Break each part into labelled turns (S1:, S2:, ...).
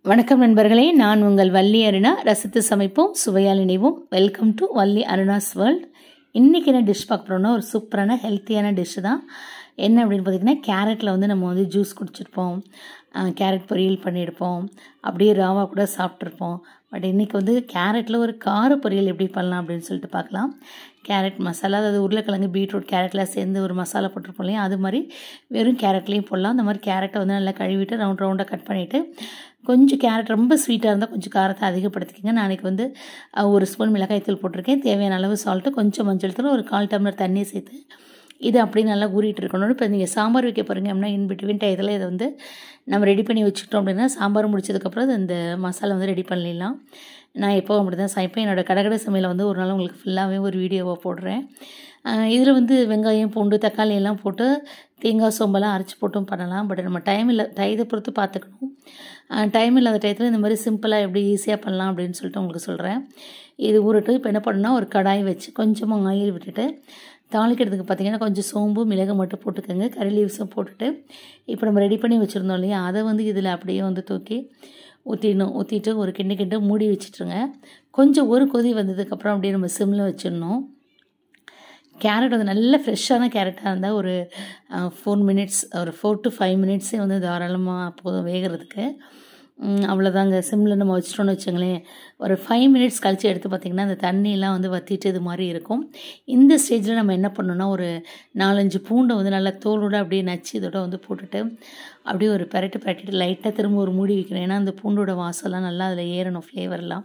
S1: வணக்கம் நண்பர்களே, நான் உங்கள் வள்ளி அருணா. ரசித்து சமைப்போம், சுவையால் இணைவோம். Welcome to Valli Aruna's world. இன்றைக்கி என்ன டிஷ் பார்க்க போகிறோன்னா, ஒரு சூப்பரான ஹெல்த்தியான டிஷ்ஷு தான். என்ன அப்படின்னு பார்த்திங்கன்னா, கேரட்டில் வந்து நம்ம வந்து ஜூஸ் குடிச்சிருப்போம், கேரட் பொரியல் பண்ணியிருப்போம், அப்படியே ராவா கூட சாப்பிட்ருப்போம். பட் இன்றைக்கி வந்து கேரட்டில் ஒரு கார பொரியல் எப்படி பண்ணலாம் அப்படின்னு சொல்லிட்டு பார்க்கலாம். கேரட் மசாலா, அதாவது உருளைக்கிழங்கு, பீட்ரூட், கேரட்லாம் சேர்ந்து ஒரு மசாலா போட்டிருப்போம் இல்லையா, அது மாதிரி வெறும் கேரட்லேயும் போடலாம். அந்த மாதிரி கேரட்டை வந்து நல்லா கழுவிட்டு ரவுண்டாக கட் பண்ணிவிட்டு, கொஞ்சம் கேரட் ரொம்ப ஸ்வீட்டாக இருந்தால் கொஞ்சம் காரத்தை அதிகப்படுத்திக்கங்க. நான் அன்றைக்கி வந்து ஒரு ஸ்பூன் மிளகாய்த்தூள் போட்டிருக்கேன், தேவையான அளவு சால்ட்டு, கொஞ்சம் மஞ்சள் தூள், ஒரு 1/4 டம்ளர் தண்ணி சேர்த்து இது அப்படியே நல்லா ஊறிட்டு இருக்கணும். இப்போ நீங்கள் சாம்பார் வைக்க போகிறீங்க அப்படின்னா இன்பிட்வீன் டயத்தில் இதை வந்து நம்ம ரெடி பண்ணி வச்சுக்கிட்டோம் அப்படின்னா சாம்பார் முடிச்சதுக்கப்புறம் இந்த மசாலா வந்து ரெடி பண்ணிடலாம். நான் எப்போவும் அப்படி தான் சமைப்பேன். என்னோடய கடகடை சமையலை வந்து ஒரு நாள் உங்களுக்கு ஃபுல்லாகவே ஒரு வீடியோவாக போடுறேன். இதில் வந்து வெங்காயம், பூண்டு, தக்காளி எல்லாம் போட்டு தேங்காய் சோம்பெல்லாம் அரைச்சி போட்டும் பண்ணலாம். பட் நம்ம டயத்தை பொறுத்து பார்த்துக்கணும். டைம் இல்லாத டயத்தில் இந்த மாதிரி சிம்பிளாக எப்படி ஈஸியாக பண்ணலாம் அப்படின்னு சொல்லிட்டு உங்களுக்கு சொல்கிறேன். இது ஊறட்டு. இப்போ என்ன பண்ணணும்னா, ஒரு கடாய் வச்சு கொஞ்சமாக ஆயில் விட்டுட்டு தாளிக்கிறதுக்கு பார்த்திங்கன்னா கொஞ்சம் சோம்பு, மிளகு மட்டும் போட்டுக்கோங்க. கறி லீவ்ஸும் போட்டுட்டு இப்போ நம்ம ரெடி பண்ணி வச்சுருந்தோம் இல்லையா, அதை வந்து இதில் அப்படியே வந்து தூக்கி ஊற்றிட்டு ஒரு கிண்டு மூடி வச்சுட்ருங்க. கொஞ்சம் ஒரு கொதி வந்ததுக்கப்புறம் அப்படியே நம்ம சிம்மில் வச்சிடணும். கேரட் வந்து நல்ல ஃப்ரெஷ்ஷான கேரட்டாக இருந்தால் ஒரு 4 மினிட்ஸ், ஒரு 4 to 5 மினிட்ஸே வந்து தாராளமாக போதும் வேகிறதுக்கு. அவ்வளோதாங்க. சிம்மில் நம்ம வச்சிட்டோன்னு வச்சுங்களேன், ஒரு 5 மினிட்ஸ் கழித்து எடுத்து பார்த்திங்கன்னா அந்த தண்ணியெலாம் வந்து வற்றிட்டு இது மாதிரி இருக்கும். இந்த ஸ்டேஜில் நம்ம என்ன பண்ணணும்னா, ஒரு 4-5 பூண்டை வந்து நல்லா தோலோடு அப்படியே நச்சு இதோட வந்து போட்டுட்டு அப்படியே ஒரு பிரட்டிட்டு லைட்டாக திரும்ப ஒரு மூடி வைக்கணும். ஏன்னா அந்த பூண்டோட வாசம்லாம் நல்லா அதில் ஏறணும், ஃப்ளேவர்லாம்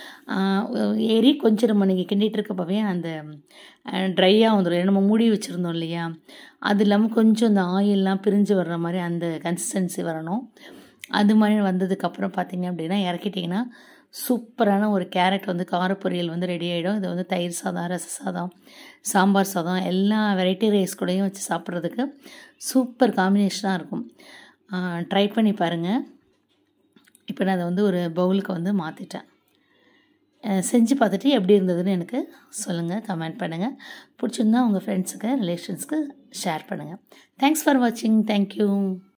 S1: ஏறி கொஞ்சம் நம்ம நீங்கள் கிண்டிகிட்டு இருக்கப்பவே அந்த ட்ரையாக வந்துடும். நம்ம மூடி வச்சுருந்தோம் இல்லையா, அது இல்லாமல் கொஞ்சம் அந்த ஆயிலெலாம் பிரிஞ்சு வர்ற மாதிரி அந்த கன்சிஸ்டன்சி வரணும். அது மாதிரி வந்ததுக்கப்புறம் பார்த்திங்க அப்படின்னா இறக்கிட்டிங்கன்னா சூப்பரான ஒரு கேரட் வந்து கார பொரியல் வந்து ரெடி ஆகிடும். இது வந்து தயிர் சாதம், ரச சாதம், சாம்பார் சாதம், எல்லா வெரைட்டி ரைஸ் கூடயும் வச்சு சாப்பிட்றதுக்கு சூப்பர் காம்பினேஷனாக இருக்கும். ட்ரை பண்ணி பாருங்கள். இப்போ நான் அதை வந்து ஒரு பவுலுக்கு வந்து மாற்றிட்டேன். செஞ்சு பார்த்துட்டு எப்படி இருந்ததுன்னு எனக்கு சொல்லுங்கள், கமெண்ட் பண்ணுங்கள். பிடிச்சிருந்தா உங்கள் ஃப்ரெண்ட்ஸுக்கு, ரிலேஷன்ஸ்க்கு ஷேர் பண்ணுங்கள். தேங்க்ஸ் ஃபார் வாட்சிங். தேங்க்யூ.